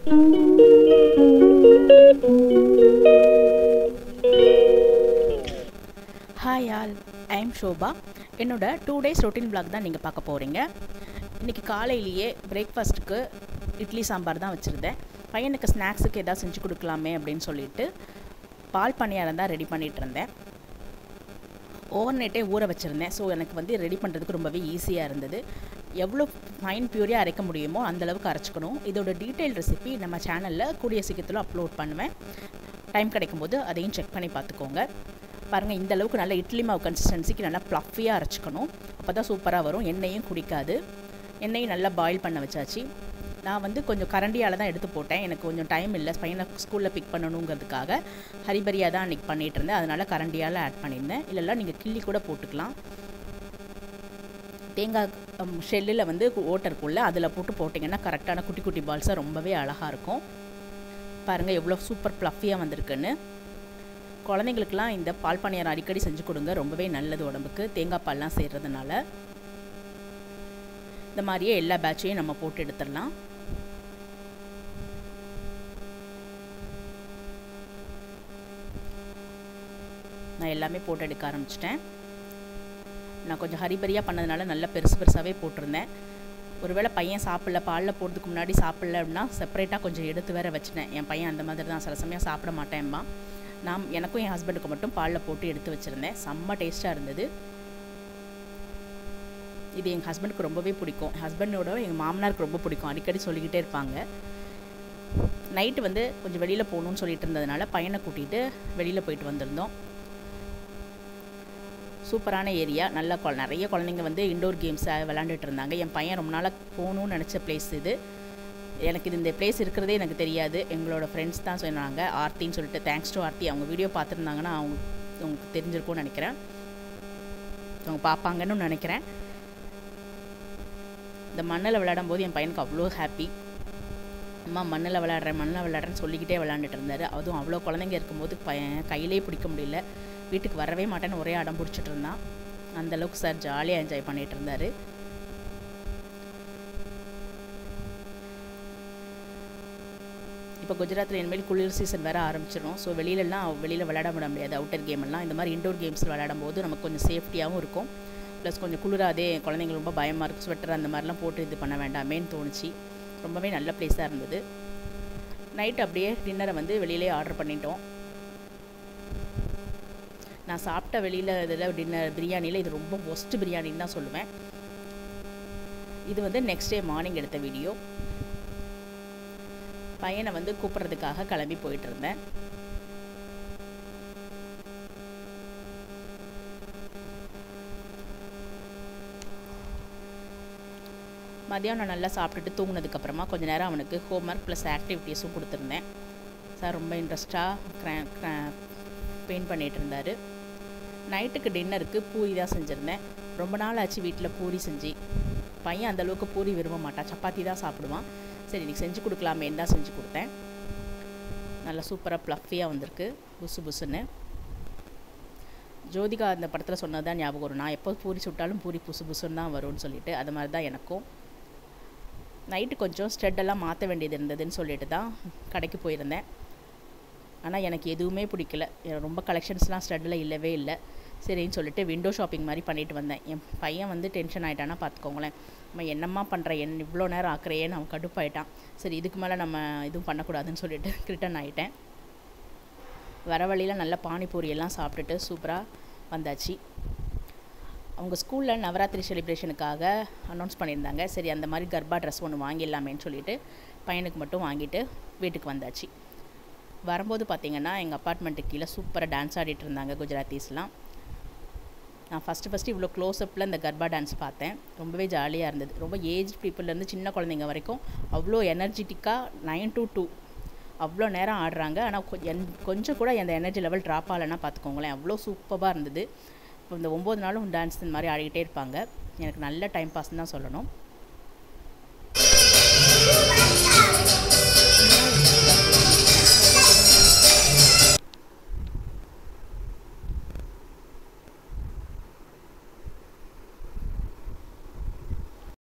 Hi all, I am Shobha. என்னோட 2 days routine vlog தான் நீங்கள் பார்க்க போகிறீங்க. இன்றைக்கி காலையிலேயே பிரேக்ஃபாஸ்ட்டுக்கு இட்லி சாம்பார் தான் வச்சுருந்தேன். பையனுக்கு ஸ்நாக்ஸுக்கு எதாவது செஞ்சு கொடுக்கலாமே அப்படின்னு சொல்லிட்டு பால் பணியாரம் தான் ரெடி பண்ணிகிட்டு இருந்தேன். ஓவர் நைட்டே ஊற வச்சுருந்தேன். ஸோ எனக்கு வந்து ரெடி பண்ணுறதுக்கு ரொம்பவே ஈஸியாக இருந்தது. எவ்வளோ ஃபைன் பியூரியாக அரைக்க முடியுமோ அந்தளவுக்கு அரைச்சிக்கணும். இதோட டீட்டெயில் ரெசிபி நம்ம சேனலில் கூடிய சீக்கிரத்தில் அப்லோட் பண்ணுவேன். டைம் கிடைக்கும்போது அதையும் செக் பண்ணி பார்த்துக்கோங்க. பாருங்கள், இந்த அளவுக்கு நல்லா இட்லி மாவு கன்சிஸ்டன்சிக்கு நல்லா ப்ளஃபியாக அரைச்சிக்கணும். அப்போ தான் சூப்பராக வரும். எண்ணெயும் குடிக்காது. எண்ணெயும் நல்லா பாயில் பண்ண வச்சாச்சு. நான் வந்து கொஞ்சம் கரண்டியால் தான் எடுத்து போட்டேன். எனக்கு கொஞ்சம் டைம் இல்லை, பையனை ஸ்கூலில் பிக் பண்ணணுங்கிறதுக்காக ஹரிபரியாக தான் அன்றைக்கி பண்ணிகிட்டு இருந்தேன். அதனால் கரண்டியால் ஆட் பண்ணியிருந்தேன். இல்லைல்ல நீங்கள் கிள்ளி கூட போட்டுக்கலாம். தேங்காய் ஷெல்லில் வந்து ஓட்டருக்குள்ளே அதில் போட்டிங்கன்னா கரெக்டான குட்டி குட்டி பால்ஸாக ரொம்பவே அழகாக இருக்கும். பாருங்கள் எவ்வளோ சூப்பர் ப்ளஃபியாக வந்திருக்குன்னு. குழந்தைங்களுக்கெலாம் இந்த பால் பணியாரம் அடிக்கடி செஞ்சு கொடுங்க. ரொம்பவே நல்லது உடம்புக்கு, தேங்காய் பால்லாம் செய்கிறதுனால. இந்த மாதிரியே எல்லா பேட்சையும் நம்ம போட்டு எடுத்துடலாம். நான் எல்லாமே போட்டு எடுக்க ஆரம்பிச்சிட்டேன். நான் கொஞ்சம் ஹரிபரியாக பண்ணதுனால நல்லா பெருசு பெருசாகவே போட்டிருந்தேன். ஒருவேளை பையன் சாப்பிடல, பாலில் போடுறதுக்கு முன்னாடி சாப்பிடல அப்படின்னா செப்பரேட்டாக கொஞ்சம் எடுத்து வேற வச்சுட்டேன். என் பையன் அந்த மாதிரி தான் சில சமயம் சாப்பிட மாட்டேன்மா. எனக்கும் என் ஹஸ்பண்டுக்கும் மட்டும் பாலில் போட்டு எடுத்து வச்சுருந்தேன். செம்ம டேஸ்ட்டாக இருந்தது. இது எங்கள் ஹஸ்பண்டுக்கு ரொம்பவே பிடிக்கும். ஹஸ்பண்டோட எங்கள் மாமனாருக்கு ரொம்ப பிடிக்கும். அடிக்கடி சொல்லிக்கிட்டே இருப்பாங்க. நைட்டு வந்து கொஞ்சம் வெளியில் போகணுன்னு சொல்லிட்டு இருந்ததுனால பையனை கூட்டிகிட்டு வெளியில் போயிட்டு வந்திருந்தோம். சூப்பரான ஏரியா. நல்லா நிறைய குழந்தைங்க வந்து இண்டோர் கேம்ஸை விளாண்டுட்டு இருந்தாங்க. என் பையன் ரொம்ப நாளாக போகணுன்னு நினச்ச பிளேஸ் இது. எனக்கு இந்த பிளேஸ் இருக்கிறதே எனக்கு தெரியாது. எங்களோட ஃப்ரெண்ட்ஸ் தான் சொன்னாங்க, ஆர்த்தின்னு சொல்லிட்டு. Thanks to Aarthi. அவங்க வீடியோ பார்த்துருந்தாங்கன்னா அவங்களுக்கு தெரிஞ்சிருக்கும்னு நினைக்கிறேன். அவங்க பார்ப்பாங்கன்னு நினைக்கிறேன். இந்த மண்ணில் விளையாடும் போது என் பையனுக்கு அவ்வளோ ஹாப்பி. அம்மா மண்ணில் விளையாடுறேன்னு சொல்லிக்கிட்டே விளையாண்டுட்டு இருந்தார். அதுவும் அவ்வளோ குழந்தைங்க இருக்கும்போது பையன் கையிலே பிடிக்க முடியல. வீட்டுக்கு வரவே மாட்டேன்னு ஒரே அடம் பிடிச்சிட்டு இருந்தான். அந்தளவுக்கு சார் ஜாலியாக என்ஜாய் பண்ணிகிட்டு இருந்தார். இப்போ குஜராத்தில் இனிமேல் குளிர் சீசன் வேறு ஆரம்பிச்சிடும். ஸோ வெளியில் விளையாட விட முடியாது. அவுட்டர் கேமெல்லாம் இந்த மாதிரி இண்டோர் கேம்ஸ் விளையாடும் போது நமக்கு கொஞ்சம் சேஃப்டியாகவும் இருக்கும். ப்ளஸ் கொஞ்சம் குளிராதே, குழந்தைங்க ரொம்ப பயமாக இருக்கும். ஸ்வெட்டர் அந்த மாதிரிலாம் போட்டு இது பண்ண வேண்டாமேன்னு தோணுச்சு. ரொம்பவே நல்ல பிளேஸாக இருந்தது. நைட் அப்படியே டின்னரை வந்து வெளியிலே ஆர்டர் பண்ணிட்டோம். நான் சாப்பிட்ட வெளியில் இதில் டின்னர் பிரியாணியில் இது ரொம்ப ஒஸ்ட் பிரியாணின்னு தான் சொல்லுவேன். இது வந்து நெக்ஸ்ட் டே மார்னிங் எடுத்த வீடியோ. பையனை வந்து கூப்பிட்றதுக்காக கிளம்பி போயிட்டு இருந்தேன். மதியானம் நல்லா சாப்பிட்டுட்டு தூங்கினதுக்கப்புறமா கொஞ்சம் நேரம் அவனுக்கு ஹோம்ஒர்க் ப்ளஸ் ஆக்டிவிட்டீஸும் கொடுத்துருந்தேன். சார் ரொம்ப இன்ட்ரெஸ்ட்டாக பெயிண்ட் பண்ணிகிட்டு இருந்தார். நைட்டுக்கு டின்னருக்கு பூரி தான் செஞ்சுருந்தேன். ரொம்ப நாள் ஆச்சு வீட்டில் பூரி செஞ்சு. பையன் அந்தளவுக்கு பூரி விரும்ப மாட்டான், சப்பாத்தி தான் சாப்பிடுவான். சரி இன்றைக்கி செஞ்சு கொடுக்கலாமேன்னு தான் செஞ்சு கொடுத்தேன். நல்லா சூப்பராக ப்ளஃபியாக வந்திருக்கு, புசு புசுன்னு. ஜோதிகா அந்த படத்தில் சொன்னது தான் ஞாபகம் வரும். நான் எப்போ பூரி சுட்டாலும் பூரி புசு புசுன்னு தான் வரும்னு சொல்லிட்டு அது மாதிரி தான் எனக்கும். நைட்டு கொஞ்சம் ஸ்டெட்டெல்லாம் மாற்ற வேண்டியது இருந்ததுன்னு சொல்லிட்டு தான் கடைக்கு போயிருந்தேன். ஆனால் எனக்கு எதுவுமே பிடிக்கல. ரொம்ப கலெக்ஷன்ஸ்லாம் ஸ்டட்டில் இல்லவே இல்லை. சரின்னு சொல்லிட்டு விண்டோ ஷாப்பிங் மாதிரி பண்ணிட்டு வந்தேன். என் பையன் வந்து டென்ஷன் ஆகிட்டானா பார்த்துக்கோங்களேன். நம்ம என்னம்மா பண்ணுறேன், இவ்வளோ நேரம் ஆக்குறேன்னு அவன் கடுப்பாயிட்டான். சரி இதுக்கு மேலே நம்ம இதுவும் பண்ணக்கூடாதுன்னு சொல்லிட்டு ரிட்டன் ஆகிட்டேன். வர வழியில் நல்ல பானிபூரியெல்லாம் சாப்பிட்டுட்டு சூப்பராக வந்தாச்சு. அவங்க ஸ்கூலில் நவராத்திரி செலிப்ரேஷனுக்காக அனௌன்ஸ் பண்ணியிருந்தாங்க. சரி அந்த மாதிரி கர்பா ட்ரெஸ் ஒன்று வாங்கிடலாமேன்னு சொல்லிட்டு பையனுக்கு மட்டும் வாங்கிட்டு வீட்டுக்கு வந்தாச்சு. வரும்போது பார்த்திங்கன்னா எங்கள் அப்பார்ட்மெண்ட்டுக்கு கீழே சூப்பராக டான்ஸ் ஆடிட்டு இருந்தாங்க குஜராத்தீஸ்லாம். நான் ஃபஸ்ட்டு இவ்வளோ க்ளோஸ்அப்பில் இந்த கர்பா டான்ஸ் பார்த்தேன். ரொம்பவே ஜாலியாக இருந்தது. ரொம்ப ஏஜ் பீப்புள்லேருந்து சின்ன குழந்தைங்க வரைக்கும் அவ்வளோ எனர்ஜெட்டிக்காக 9 to 2 அவ்வளோ நேரம் ஆடுறாங்க. ஆனால் கொஞ்சம் கூட அந்த எனர்ஜி லெவல் ட்ராப் ஆகலைன்னா பார்த்துக்கோங்களேன். அவ்வளோ சூப்பராக இருந்தது. இப்போ இந்த 9 நாளும் டான்ஸ் இந்த மாதிரி ஆடிக்கிட்டே இருப்பாங்க. எனக்கு நல்ல டைம் பாஸ்ன்னு தான் சொல்லணும்.